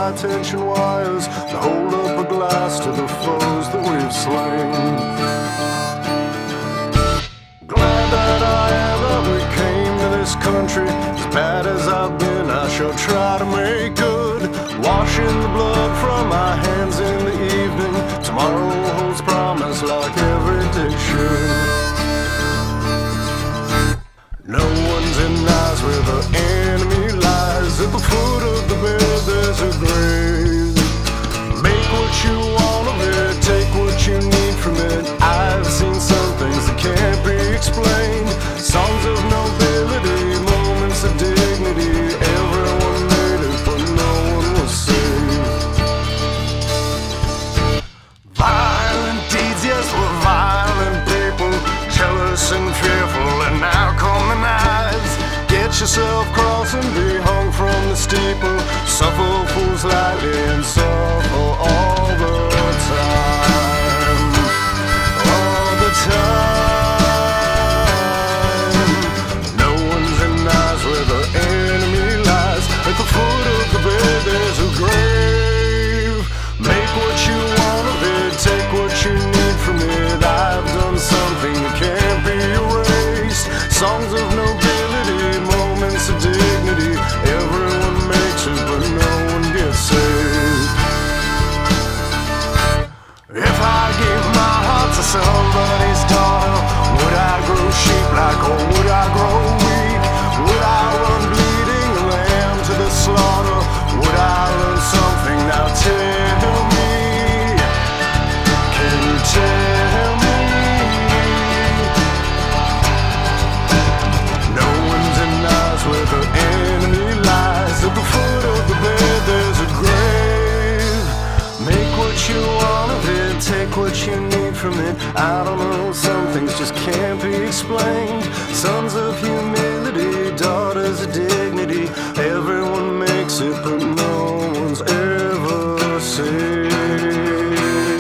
high tension wires to hold up a glass to the foes that we've slain. Glad that I am that we came to this country. As bad as I've been, I shall try to make good. Washing the blood from my hands in the evening. Tomorrow holds promise like every day should. No one's in eyes where the enemy lies. At the foot of the bed there's a grave. Make what you want of it, take what you need from it. I've seen some things that can't be explained. Songs of nobility, moments of dignity. Everyone made it, but no one was saved. Violent deeds, yes, we're violent people. Jealous and fearful, and now come the knives. Get yourself crossed and be hung from the steeple. Suffer fools lightly and suffer all the time. All the time. No one's in eyes where the enemy lies. At the foot of the bed there's a grave. Make what you want of it, take what you need from it. I've done something that can't be erased. Songs of nobility, moments of dignity. Everyone makes it, but no one gets saved. If I gave my heart to somebody's daughter, would I grow sheep like, or would I grow weak? Would I run bleeding a lamb to the slaughter? Would I learn something? Now tell me, can you tell me? No one's in eyes where the enemy lies. At the foot of the bed there's a grave. Make what you want of it, take what you need from it. I don't know, some things just can't be explained. Sons of humility, daughters of dignity. Everyone makes it, but no one's ever saved.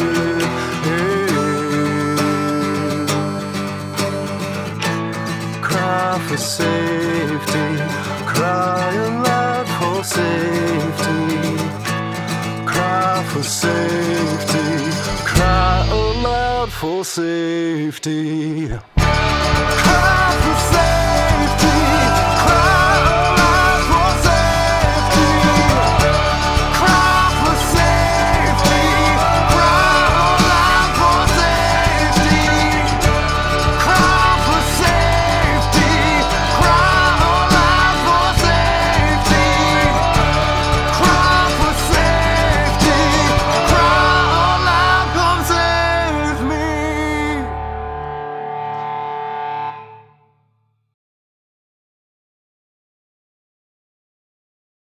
Cry for safety, cry aloud for safety. Cry for safety, cry aloud for safety. Cry